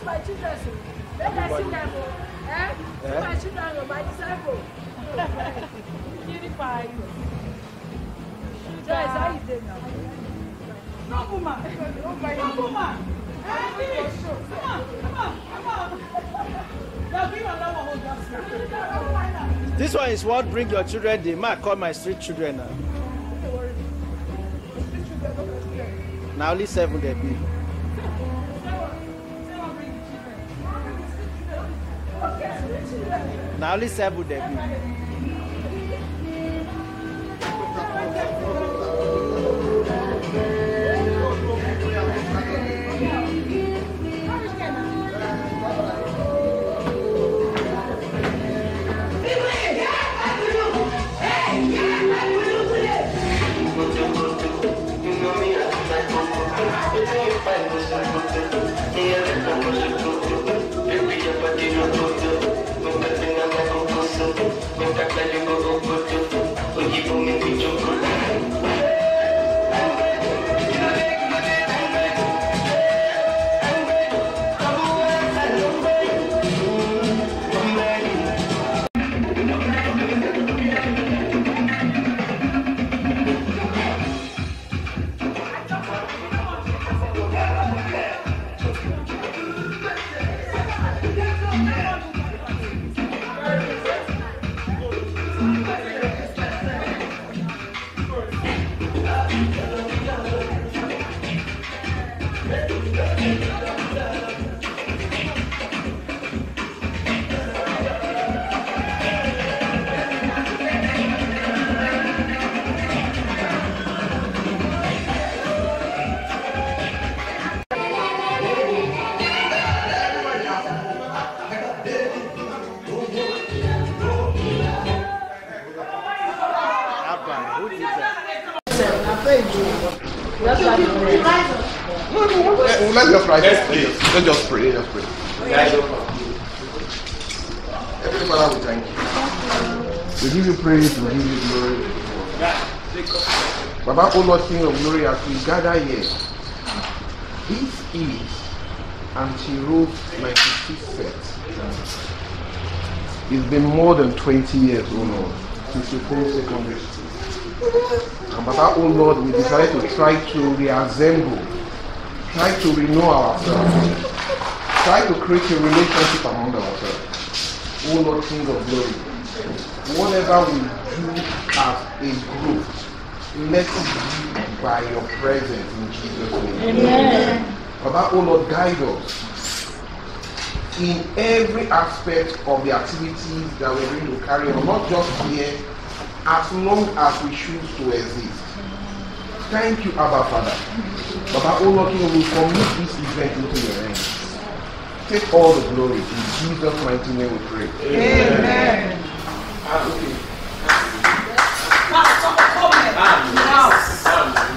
my children. Let us see them. My children are my disciples. Unify. Joyce, how you doing now? No, woman. No, woman. This one is what bring your children. They might call my street children now. Now only 7 they be. Now only 7 they be. Let's just write it. Let's just pray. Let's pray. Heavenly Father, we thank you. We give you praise, we give you glory. Baba, O Lord King of Glory, as we gather here, this is Auntie Rose's 96th set. It's been more than 20 years, O Lord, since you finished secondary school. And Baba, oh Lord, we decided to try to reassemble, try to renew ourselves, try to create a relationship among ourselves. Oh Lord, King of Glory, whatever we do as a group, let it be by your presence in Jesus' name. Amen. Baba, oh Lord, guide us in every aspect of the activities that we're going to carry on, not just here, as long as we choose to exist. Thank you, Abba Father. Baba, oh Lord, we will commit this event into your hands. Take all the glory. In Jesus' mighty name we pray. Amen. Okay. I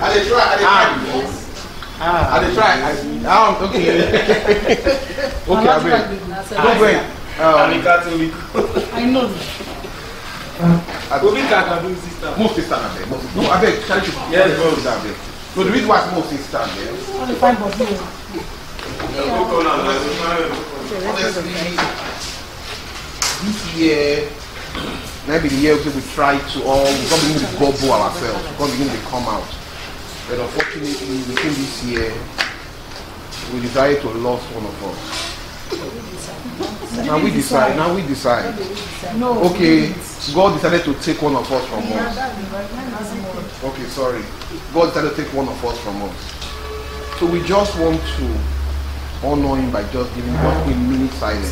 try. Okay. Okay, I know. Most sister are there. No, I beg, yes, no, the reason why most sister are there. Honestly, this year, maybe the year we try to all begin to gobble ourselves, we begin to come out. But unfortunately, within this year, we decided to lose one of us. Now we decide. No. Okay, God decided to take one of us from us. Okay, sorry. God decided to take one of us from us. So we just want to honor him by just giving 1 minute silence.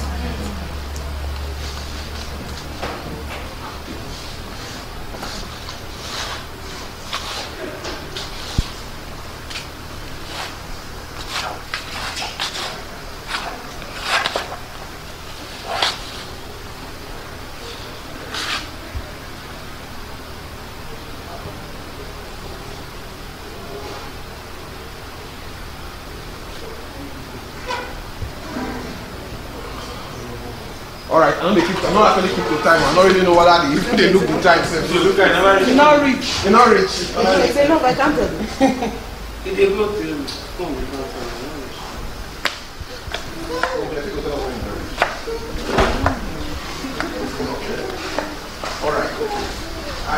Alright, I'm not actually keep the time. I don't really know what that is. They look the time. So look at it. You're not rich. You're not rich. They say no, I can't tell you. They go to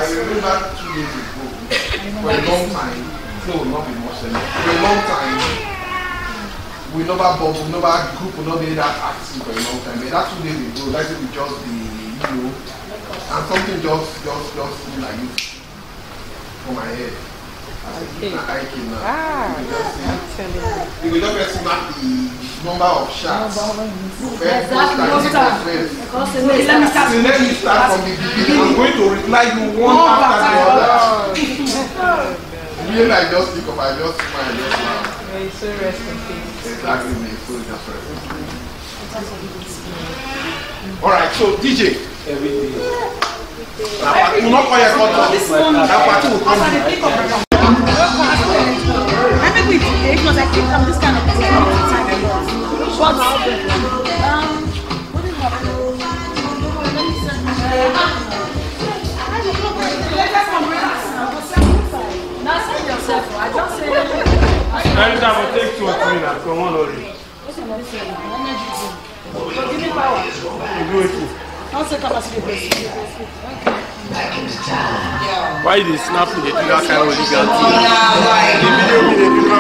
remember 2 days ago, for a long time, no, not be more for a long time, we never bubble, never group, we not be that active for a long time. But that 2 days ago, like it just be, and something just like this for my head. Okay. I came now. I'm telling you. You will just estimate the number of shots. Let me start from the beginning. I'm going to reply you one after the other. Really, I just think of, I just smile, just laugh. May so rest in peace. Exactly, may so just rest in peace. Alright, so DJ. Every day. Will not call your photo. That party will come. I think we did because I think I'm this kind of person all the time. What did happen? Now send yourself. I just say Every time I take 2 or 3 now, come on already. give me power. You do it too. I'll say capacity base. Why they snap with the do that kind of illegal thing? The video me they do that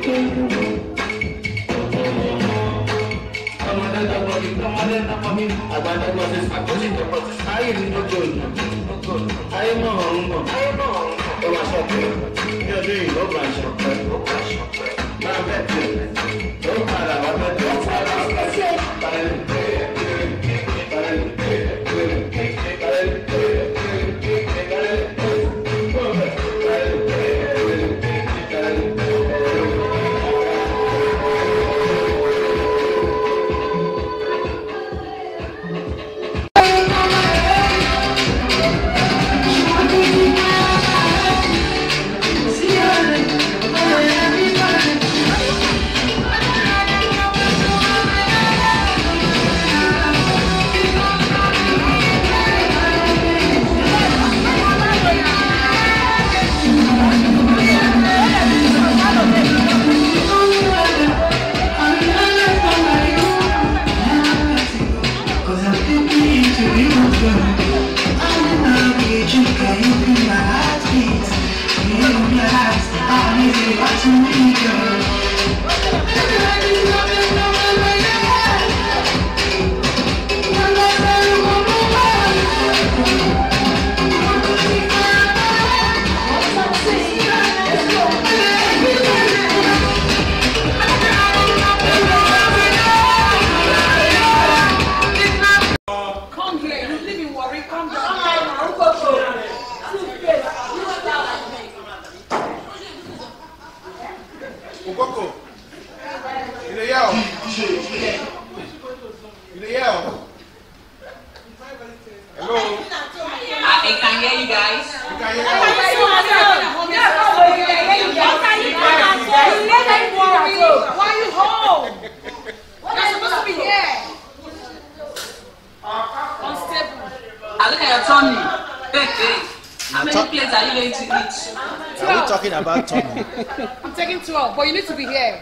About Tommy. I'm taking 12, but you need to be here.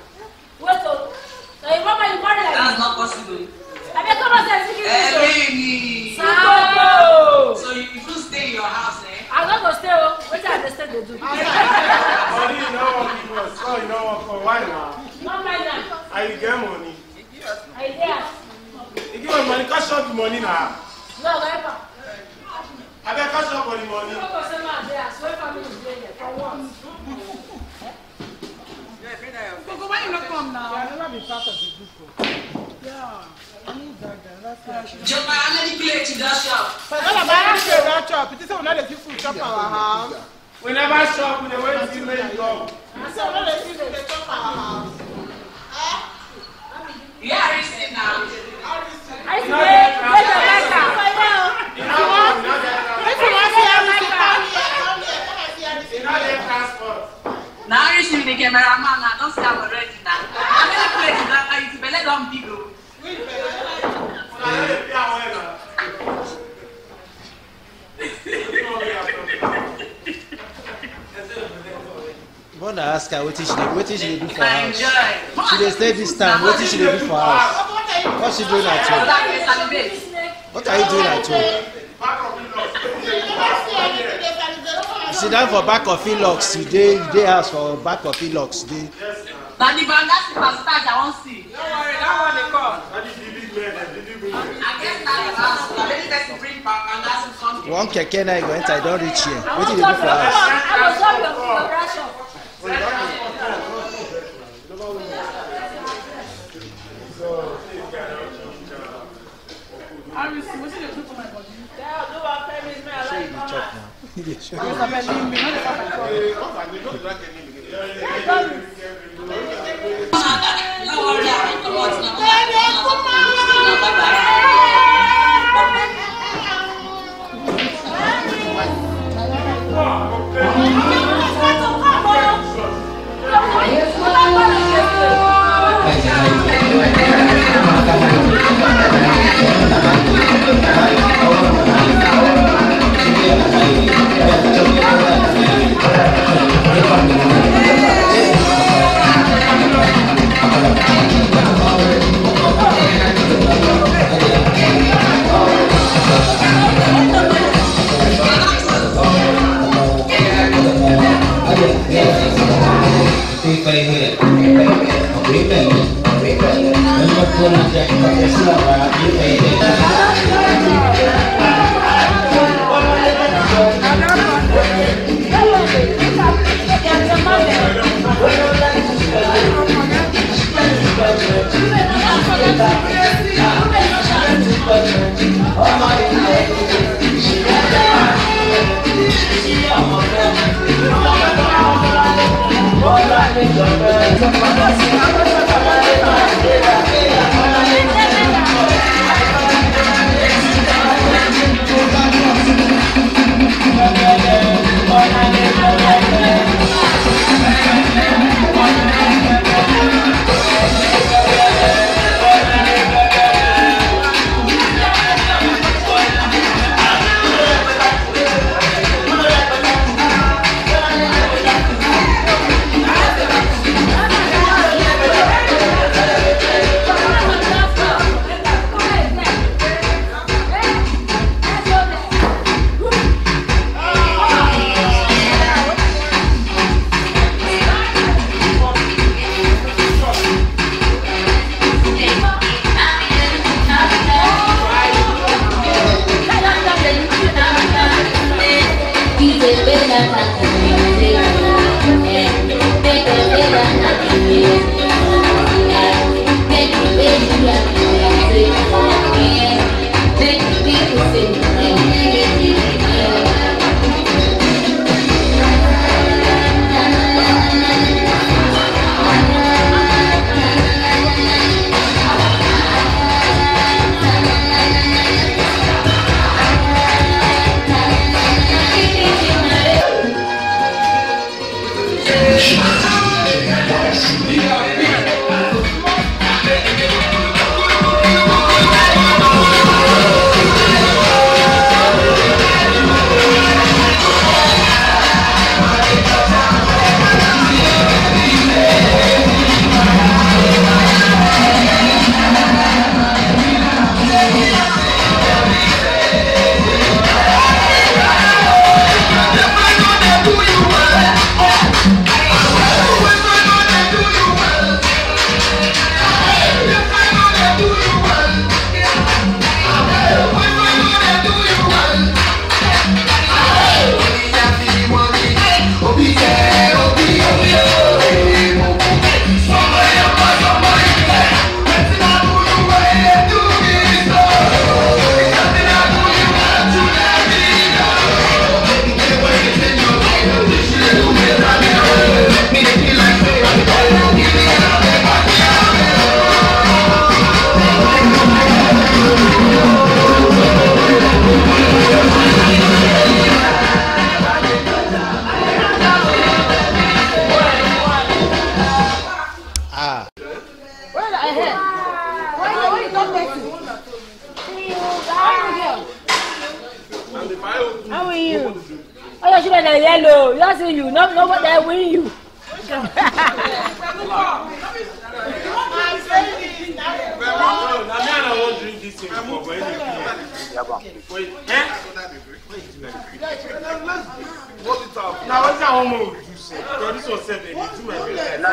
That's not possible. So you should stay in your house, eh? I'm not going to stay. What I understand they do. You know for why now? Not right now. I get money. I guess. You give me money, cash out the money now. No, never. I bet cash out for the money. Coco, why you not come now? I've never been part of the group. Yeah. I need that. Joe, how many plates you just shop? What about that shop? It is one of the people shop our house. We never shop, we never wait till they go. It's one of the people they shop our house. You are listening now. Now you see the cameraman now, don't say I'm already now. How many places that you to let them people? You want to ask her what she do for us? She dey stay this time. What she do for us? What's she doing at home? What are you doing at home? You sit down for back of Elox. You dey house for back of Elox. Now the Bangladesh superstars I won't see. Don't worry, that one they come. I guess now the house, the lady person bring Bangladesh something. One keke now you go enter. I don't reach here. What did you do for us? I win you. Oh, you should have yellow. You see you. Nobody I win you. Now I won't drink this thing for when now what's that homo you say? This was said they do my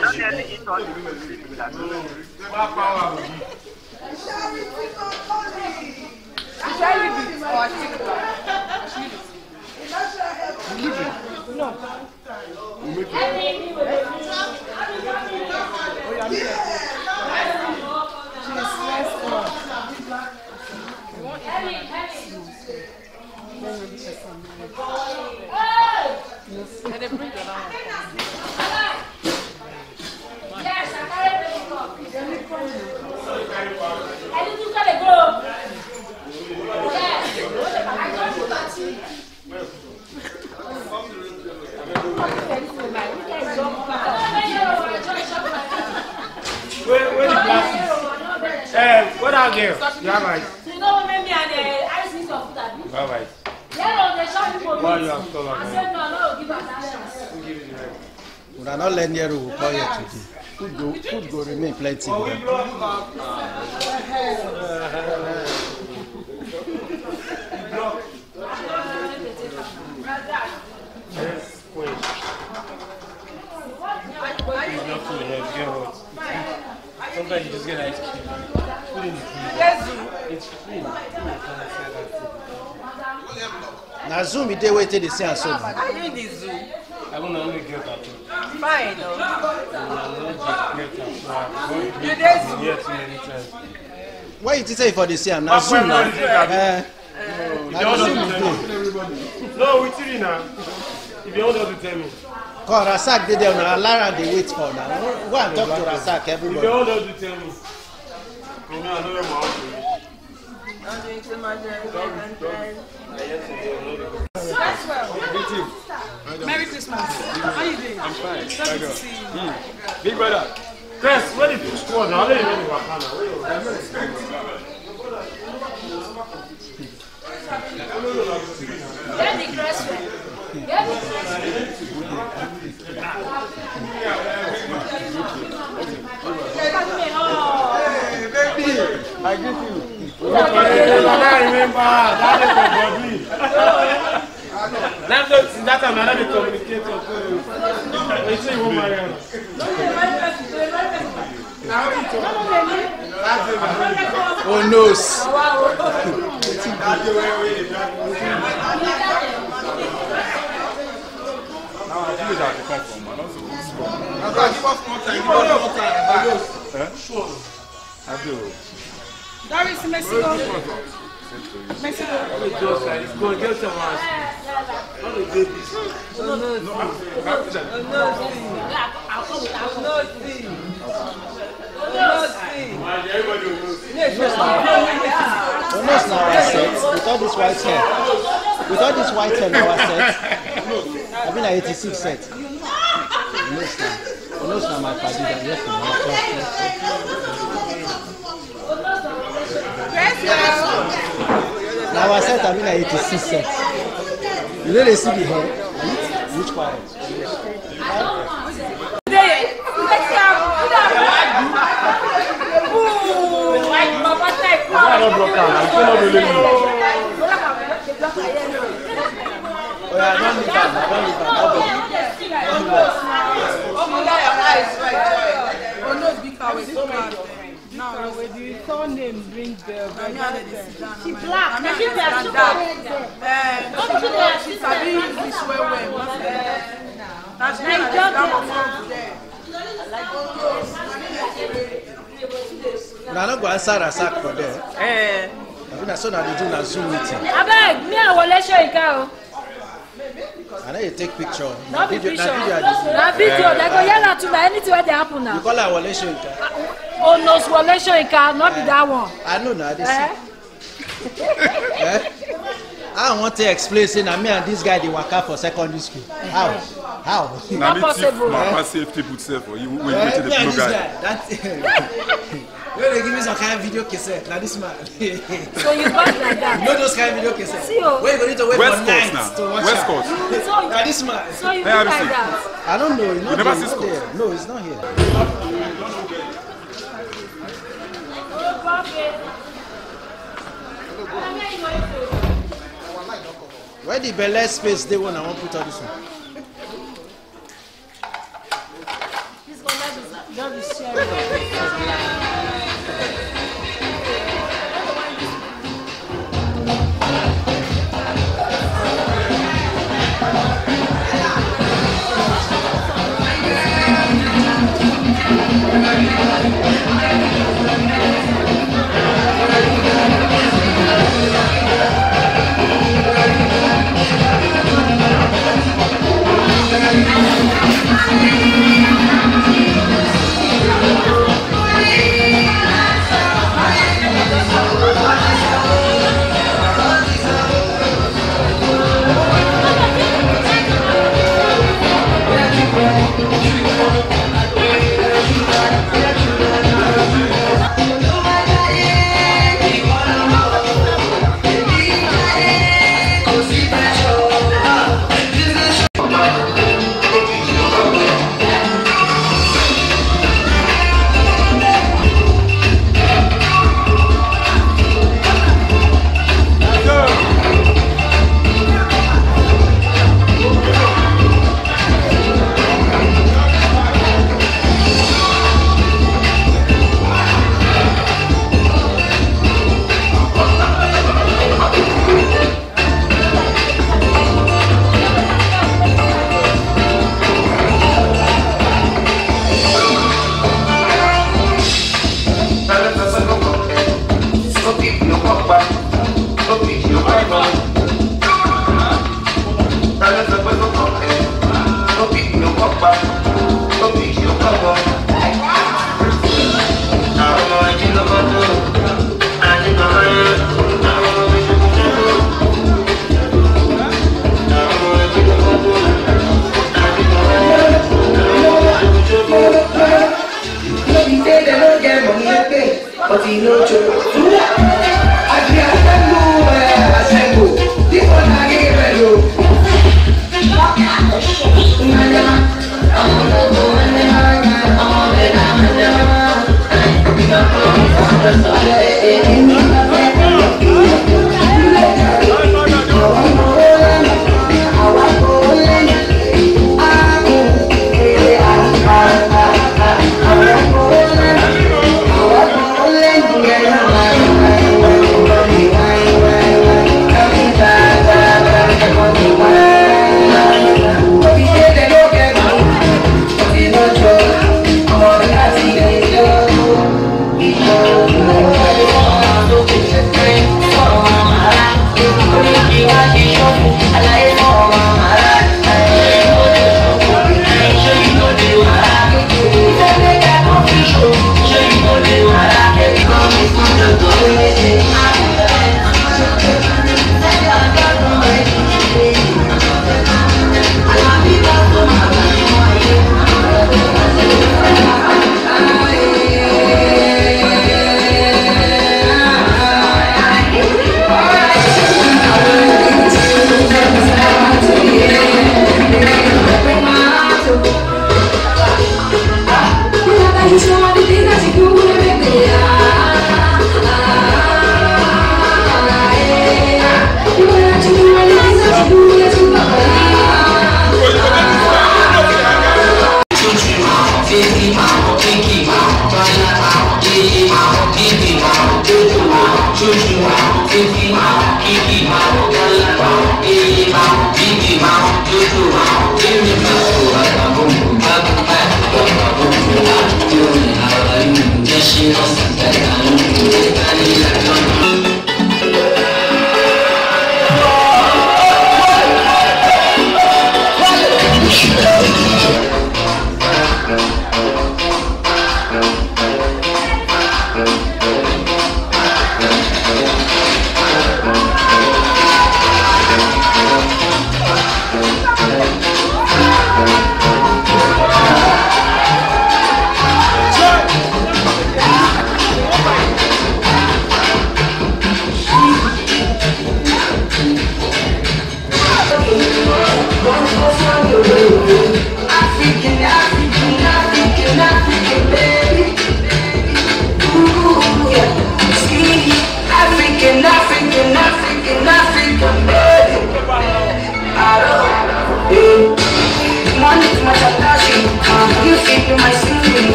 Where the glasses? What are they? You have right. You know what made me and I see some food. You have right. Yeah, they shot people. Why you have stolen? I said no, give us that. We are not learning here to call here today. Food go remain plenty. Yes, wait. not full here. Get what? Sometimes you just get ice cream. Put in the freezer. It's free. Now Zoom, you wait till they see us. I need the zoo. I don't only get that. Fine, no. You did here too many times. Why you say for the same? Now Zoom now. No, we three now. If you want to tell me. Cause Rasak did them now. Lara they wait for now. Go and talk to Rasak, If everybody. you want to tell me. I know my house. Merry Christmas. How you doing? I'm fine. Good to see you. Big brother. Chris, where did you score now? I don't even know what Get the crossway. Get the Hey, baby. I greet you. I remember. That is for that time I had a communicator. They say you won't marry her. Oh no. Now I feel that to come from, man. Also, Give us more time. Sure. I do. Doris, Mexico. Mexico. It's going to get someone. How do you do this? Almost now our set with all this white hair. With all this white hair now our set. I've been at 86 set. Almost now my party that now our set I've been at 86 set. You know they see the hair? Which part? No, with the surname bring the She black. she's a big English well. That's Now I'm not going to answer a sack for them. I mean, I saw that they do a Zoom meeting. I beg, me I will let you go. I know you take picture. Not be Video- picture. na video I dey do. Na video. They go yell at you now. Anything where they happen You now. call her Wale Shoyinka. Oh no, swallowation in car, not be that one. I know now. This. I want to explain. Say, now me and this guy they work out for secondary school. How? Now me possible. my safety put safe for you. When you Me to the and flow this guy. guy. That. When they give me some kind of video cassette, now this man. So you got like that. You know those kind of video cassette. See, oh. Where you going to wait West for Coast nights now. to watch West am. Coast. Now this man. So you Hey, do have a like seat. that. I don't know. It's not never there, see not Scott? there. No, it's not here. Where the belle space they want? I want to put all this one. This one, that is sharing. Thank you.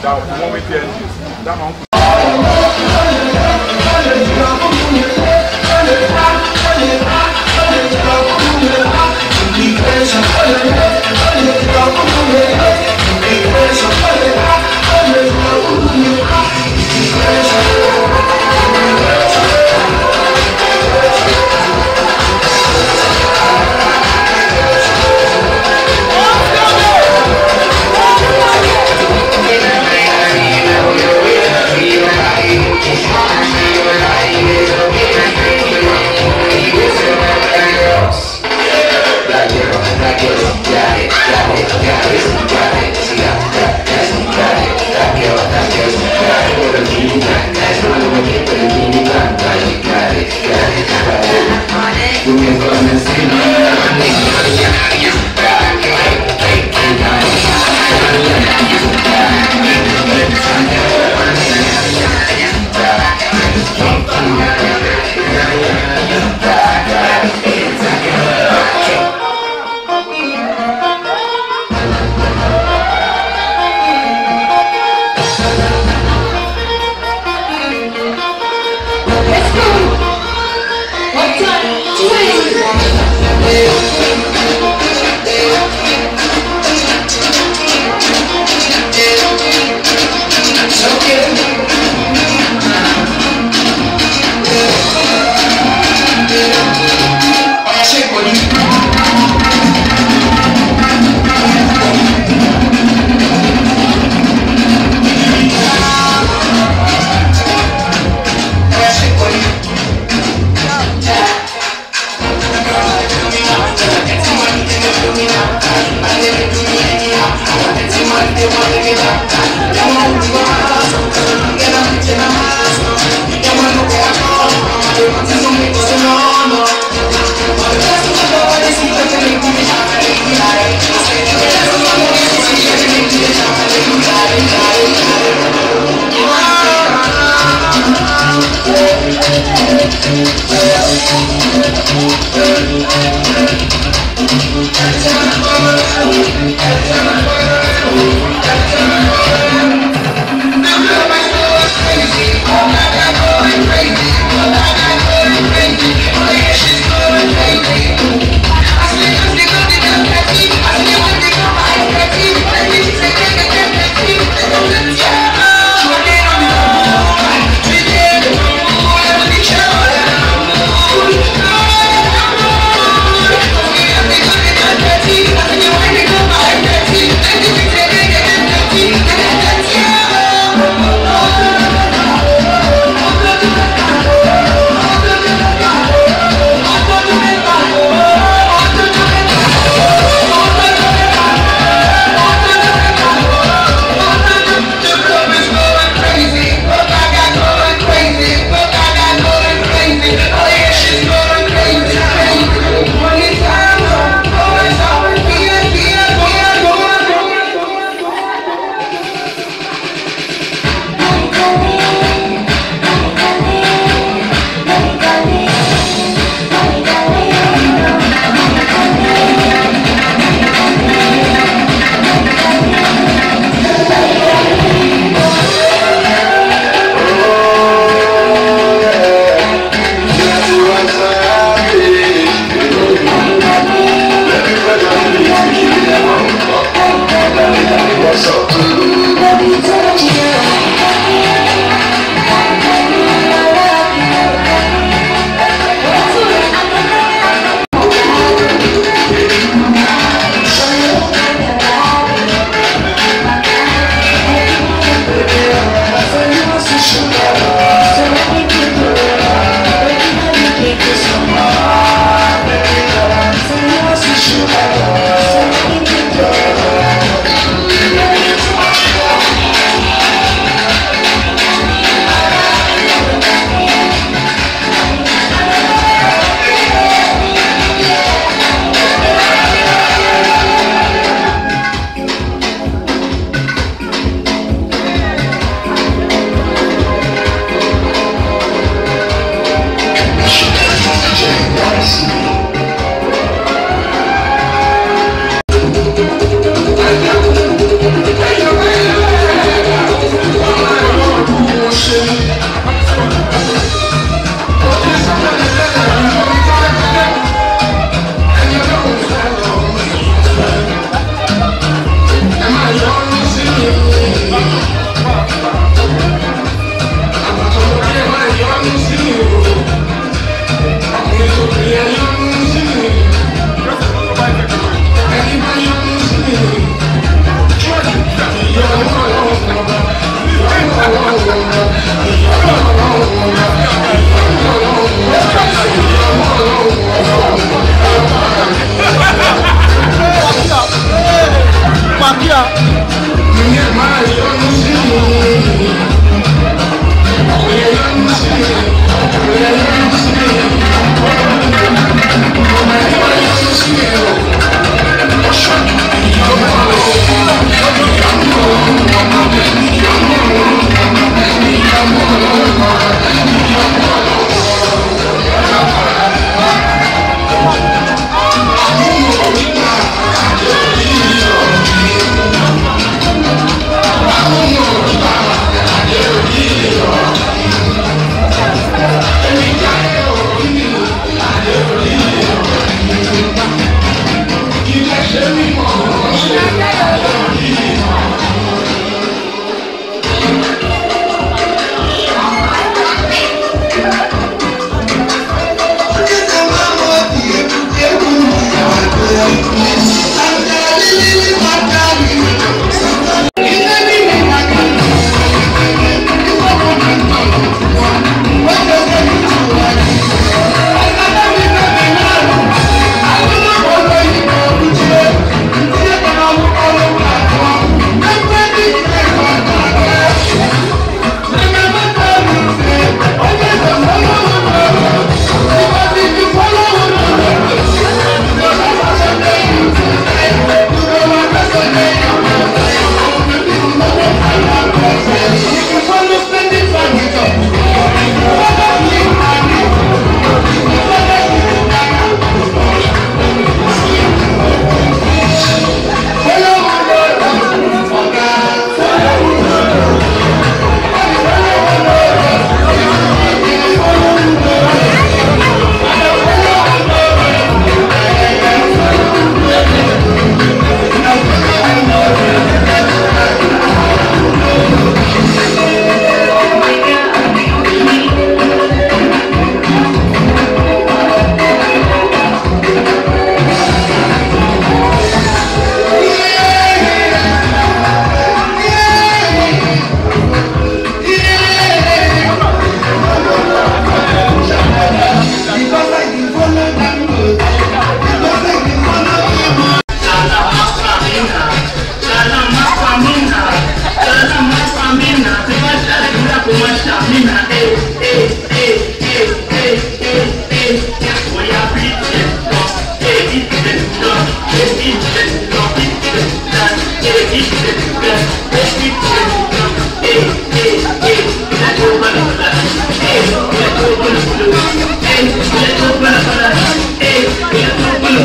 the one with the engine. That one.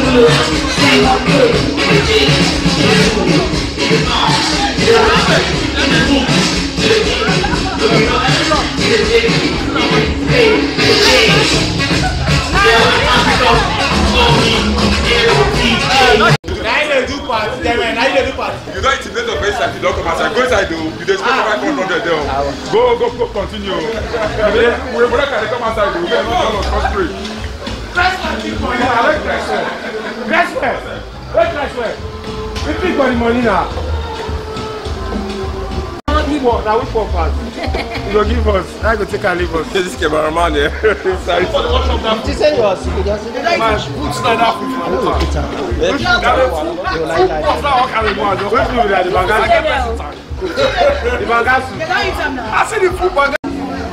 You don't intimidate the face like you don't come outside. Go inside though. You just go 500 there. Go, continue. We're not going to come outside though. We're not going to We pick for the money now. Give us, now which one pass? You go give us, I go take and leave us. This cameraman there. Sorry. You say you are sick, you just say Man, put that food for the I see the food bag.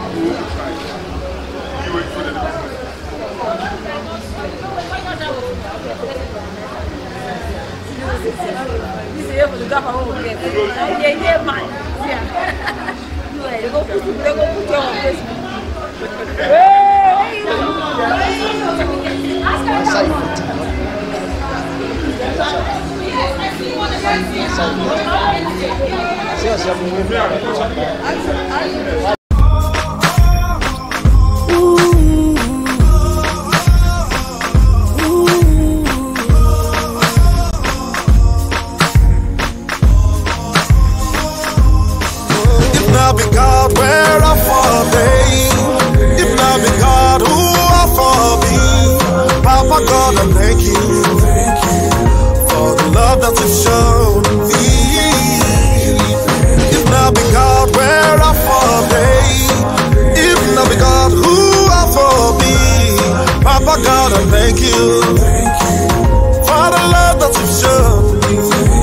Thank you for the love that you've shown me.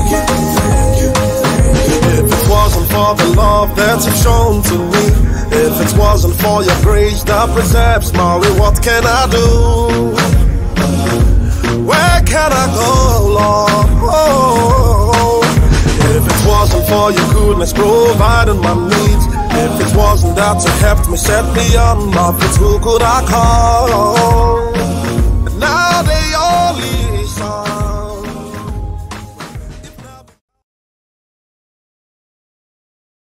If it wasn't for the love that you've shown to me, if it wasn't for your grace that preserves my way, what can I do? Where can I go, Lord? Oh, if it wasn't for your goodness providing my needs, if it wasn't that you helped me set me on my feet, who could I call?